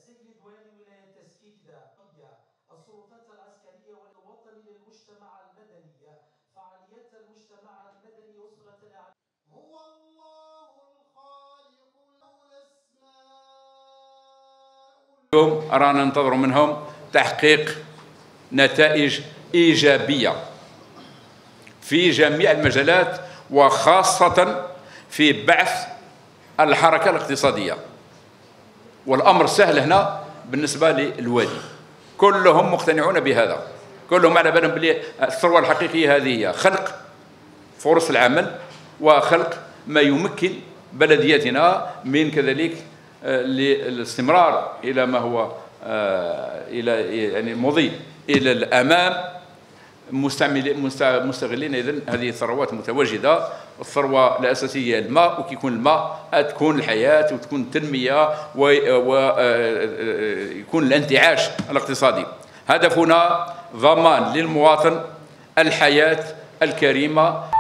السيد والي ولاية سكيكدا، السلطات العسكرية والوطن للمجتمع المدني، فعاليات المجتمع المدني وصلة الأعمال. هو الله الخالق له الأسماء. اليوم رانا ننتظر منهم تحقيق نتائج إيجابية في جميع المجالات، وخاصة في بعث الحركة الاقتصادية. والأمر سهل هنا بالنسبة للوالي، كلهم مقتنعون بهذا، كلهم على بالهم بلي الثروة الحقيقية هذه هي خلق فرص العمل وخلق ما يمكن بلدياتنا من كذلك للاستمرار إلى ما هو إلى يعني مضي إلى الأمام، مستغلين إذن هذه الثروات المتواجدة. الثروة الأساسية الماء، وكيكون الماء تكون الحياة وتكون التنمية ويكون الانتعاش الاقتصادي. هدفنا ضمان للمواطن الحياة الكريمة.